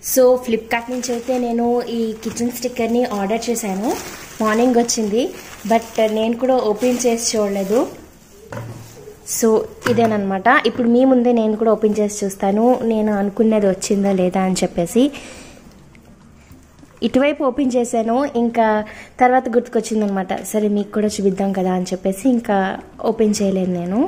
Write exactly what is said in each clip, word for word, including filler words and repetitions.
So Flipkart నుంచి అయితే నేను ఈ కిచెన్ స్టిక్కర్ని ఆర్డర్ చేశాను. మార్నింగ్ వచ్చింది, బట్ నేను కూడా ఓపెన్ చేసి చూడలేదు. సో ఇదేనమాట. ఇప్పుడు మీ ముందే నేను కూడా ఓపెన్ చేసి చూస్తాను నేను అనుకున్నది వచ్చిందా లేదా అని చెప్పేసి. ఇటువైపు ఓపెన్ చేశాను, ఇంకా తర్వాత గుర్తుకొచ్చిందనమాట, సరే మీకు కూడా చూపిద్దాం కదా అని చెప్పేసి ఇంకా ఓపెన్ చేయలేదు నేను.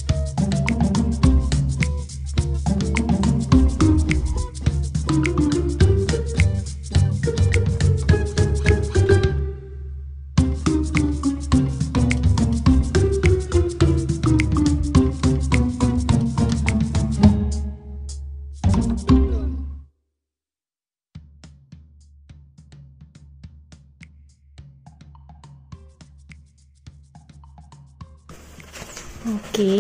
ఓకే,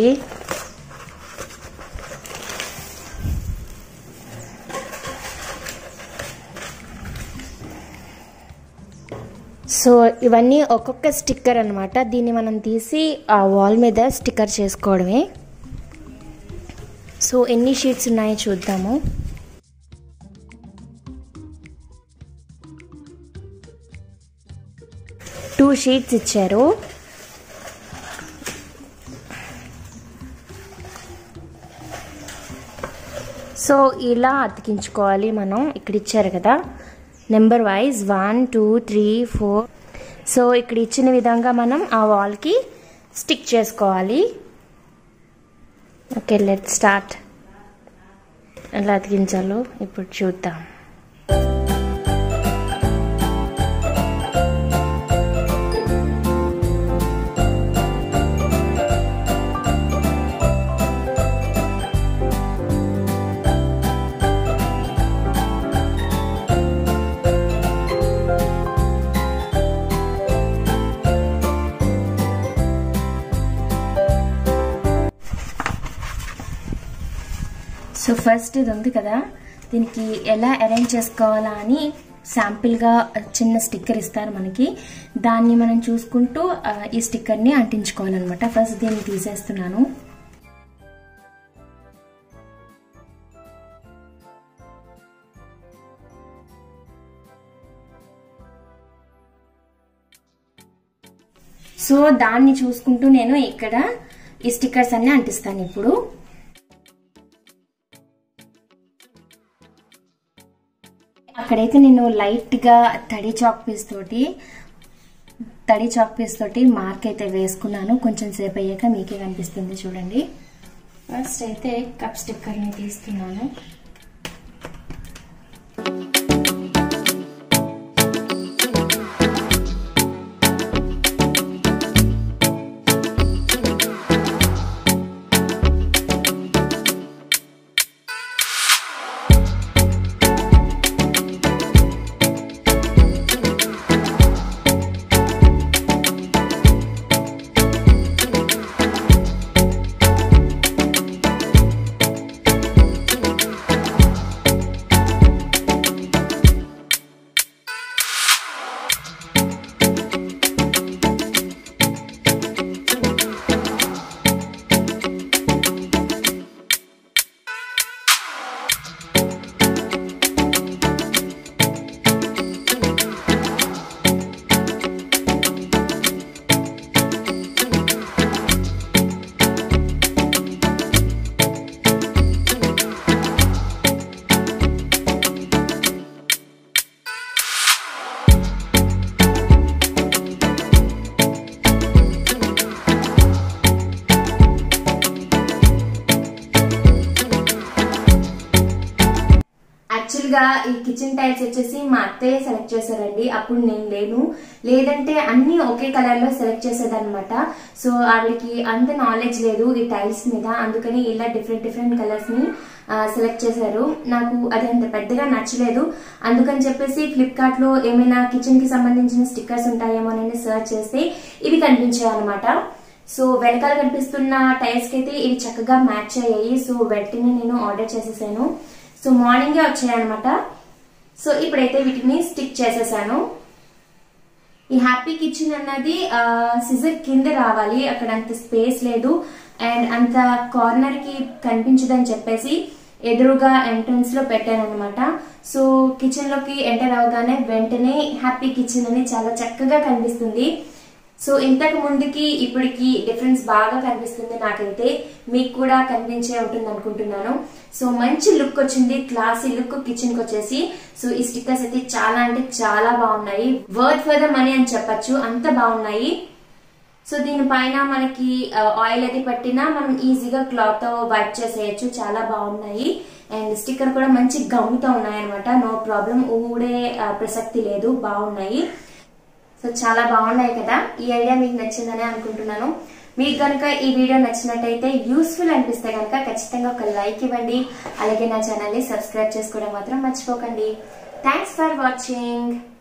సో ఇవన్నీ ఒక్కొక్క స్టిక్కర్ అనమాట. దీన్ని మనం తీసి ఆ వాల్ మీద స్టిక్కర్ చేసుకోవడమే. సో ఎన్ని షీట్స్ ఉన్నాయో చూద్దాము. టూ షీట్స్ ఇచ్చారు. సో ఇలా అతికించుకోవాలి మనం. ఇక్కడ ఇచ్చారు కదా number wise one two three four. So ఇక్కడ ఇచ్చిన విధంగా మనం ఆ వాల్కి స్టిక్ చేసుకోవాలి. Okay, let start. ఎలా అతికించాలో ఇప్పుడు చూద్దాం. సో ఫస్ట్ ఇది ఉంది కదా, దీనికి ఎలా అరేంజ్ చేసుకోవాలా అని శాంపిల్గా చిన్న స్టిక్కర్ ఇస్తారు మనకి. దాన్ని మనం చూసుకుంటూ ఈ స్టిక్కర్ని అంటించుకోవాలన్నమాట. ఫస్ట్ దీన్ని తీసేస్తున్నాను. సో దాన్ని చూసుకుంటూ నేను ఇక్కడ ఈ స్టిక్కర్స్ అన్ని అంటిస్తాను ఇప్పుడు. అక్కడైతే నేను లైట్గా తడి చాక్ పీస్ తోటి తడి చాక్ పీస్ తోటి మార్క్ అయితే వేసుకున్నాను. కొంచెం సేపు అయ్యాక మీకే కనిపిస్తుంది చూడండి. ఫస్ట్ అయితే కప్ స్టిక్కర్ని తీస్తున్నాను. యాక్చువల్గా ఈ కిచెన్ టైల్స్ వచ్చేసి మా అత్తయ్య సెలెక్ట్ చేశారండి. అప్పుడు నేను లేను, లేదంటే అన్ని ఒకే కలర్ లో సెలెక్ట్ చేసేదన్నమాట. సో ఆవిడకి అంత నాలెడ్జ్ లేదు ఈ టైల్స్ మీద, అందుకని ఇలా డిఫరెంట్ డిఫరెంట్ కలర్స్ ని సెలెక్ట్ చేశారు. నాకు అది అంత పెద్దగా నచ్చలేదు. అందుకని చెప్పేసి ఫ్లిప్కార్ట్ లో ఏమైనా కిచెన్ కి సంబంధించిన స్టిక్కర్స్ ఉంటాయేమో అని సర్చ్ చేస్తే ఇవి కనిపించాయి అనమాట. సో వెనకాల కనిపిస్తున్న టైల్స్ కి అయితే ఇవి చక్కగా మ్యాచ్ అయ్యాయి. సో వెంటనే నేను ఆర్డర్ చేసేసాను. సో మార్నింగే వచ్చాయి అనమాట. సో ఇప్పుడైతే వీటిని స్టిక్ చేసేసాను. ఈ హ్యాపీ కిచెన్ అన్నది సిజర్ కింద రావాలి, అక్కడ అంత స్పేస్ లేదు అండ్ అంత కార్నర్ కి కనిపించదని చెప్పేసి ఎదురుగా ఎంట్రన్స్ లో పెట్టాను అనమాట. సో కిచెన్ లోకి ఎంటర్ అవగానే వెంటనే హ్యాపీ కిచెన్ అని చాలా చక్కగా కనిపిస్తుంది. సో ఇంతకు ముందుకి ఇప్పటికి డిఫరెన్స్ బాగా కనిపిస్తుంది నాకైతే, మీకు కూడా కనిపించే ఉంటుంది అనుకుంటున్నాను. సో మంచి లుక్ వచ్చింది, క్లాసీ లుక్ కిచెన్ కి వచ్చేసి. సో ఈ స్టిక్కర్స్ అయితే చాలా అంటే చాలా బాగున్నాయి, వర్త్ ఫర్ ద మనీ అని చెప్పచ్చు, అంత బాగున్నాయి. సో దీనిపైన మనకి ఆయిల్ అయితే పట్టినా మనం ఈజీగా క్లాత్ తో వైప్ చేసేయచ్చు, చాలా బాగున్నాయి. అండ్ స్టిక్కర్ కూడా మంచి గమ్ముతో ఉన్నాయి అనమాట, నో ప్రాబ్లం, ఊడే ప్రసక్తి లేదు, బాగున్నాయి. సో చాలా బాగున్నాయి కదా. ఈ ఐడియా మీకు నచ్చిందని అనుకుంటున్నాను. మీకు కనుక ఈ వీడియో నచ్చినట్టయితే, యూస్ఫుల్ అనిపిస్తే కనుక ఖచ్చితంగా ఒక లైక్ ఇవ్వండి. అలాగే నా ఛానల్ ని సబ్స్క్రైబ్ చేసుకోవడం మాత్రం మర్చిపోకండి. Thanks for watching.